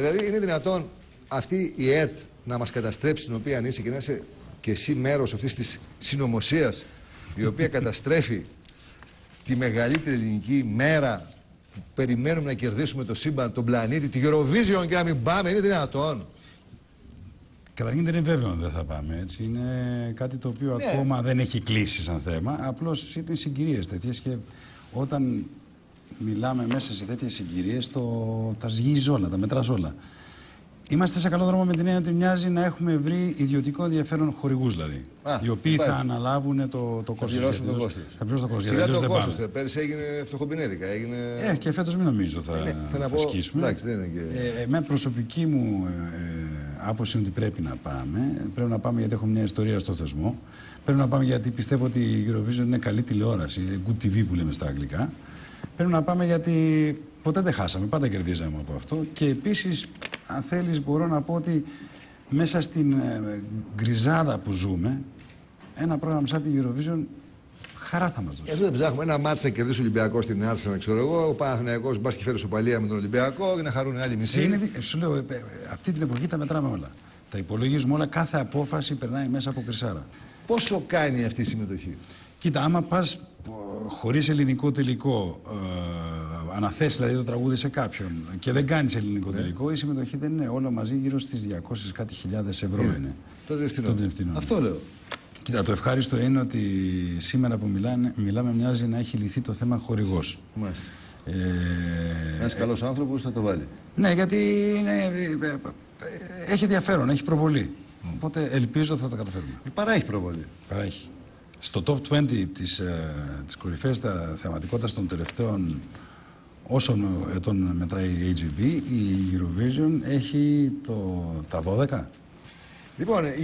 Δηλαδή είναι δυνατόν αυτή η ΕΡΤ να μας καταστρέψει, την οποία είσαι, και να είσαι και εσύ μέρος αυτής της συνωμοσίας, η οποία καταστρέφει τη μεγαλύτερη ελληνική μέρα που περιμένουμε να κερδίσουμε το σύμπαν, τον πλανήτη, τη Eurovision, και να μην πάμε? Είναι δυνατόν? Καταρχήν δεν είναι βέβαιο αν δεν θα πάμε, έτσι. Είναι κάτι το οποίο ακόμα δεν έχει κλείσει σαν θέμα. Απλώς ήταν συγκυρίες τέτοιες, και όταν μιλάμε μέσα σε τέτοιες συγκυρίες, τα σγίζεις όλα, τα μετράς όλα. Είμαστε σε καλό δρόμο με την έννοια ότι μοιάζει να έχουμε βρει ιδιωτικό ενδιαφέρον, χορηγούς δηλαδή. Οι οποίοι θα αναλάβουν το κόστος. Θα πληρώσουν το κόστος. Θα πληρώσουν το κόστος. Σιγά το κόστος. Πέρυσι έγινε φτωχοπινέδικα. Και φέτος μην νομίζω θα ασκήσουμε. Εντάξει, δεν είναι και... Με προσωπική μου άποψη είναι ότι πρέπει να πάμε. Πρέπει να πάμε γιατί έχουμε μια ιστορία στο θεσμό. Πρέπει να πάμε γιατί πιστεύω ότι η Eurovision είναι καλή τηλεόραση. Είναι good TV που λέμε στα αγγλικά. Πρέπει να πάμε γιατί ποτέ δεν χάσαμε, πάντα κερδίζαμε από αυτό. Και επίσης, αν θέλεις, μπορώ να πω ότι μέσα στην γκριζάδα που ζούμε, ένα πρόγραμμα σαν την Eurovision χαρά θα μας δώσει. Εδώ δεν ψάχνουμε ένα μάτς να κερδίσει ο Ολυμπιακός στην Άρσενα, ξέρω εγώ, ο Παναθηναϊκός μπας και φέρει σοπαλία με τον Ολυμπιακό και να χαρούν άλλοι μισοί. Σου λέω, αυτή την εποχή τα μετράμε όλα. Τα υπολογίζουμε όλα, κάθε απόφαση περνάει μέσα από κρυσάρα. Πόσο κάνει αυτή η συμμετοχή? Κοίτα, άμα πας χωρίς ελληνικό τελικό, αναθέσεις δηλαδή το τραγούδι σε κάποιον και δεν κάνεις ελληνικό τελικό, η συμμετοχή δεν είναι, όλα μαζί γύρω στις 200 κάτι χιλιάδες ευρώ είναι. Το διευθυνό. Αυτό λέω. Κοίτα, το ευχάριστο είναι ότι σήμερα που μιλάμε μοιάζει να έχει λυθεί το θέμα χορηγός. Μάλιστα. Ένας καλός άνθρωπος θα το βάλει. Ναι, γιατί έχει ενδιαφέρον, έχει προβολή. Οπότε ελπίζω ότι θα το καταφέρουμε. Παράγει προβολή. Παράγει. Στο top 20 της κορυφαίας θεματικότητας των τελευταίων όσων ετών μετράει η AGB, η Eurovision έχει τα 12. Λοιπόν,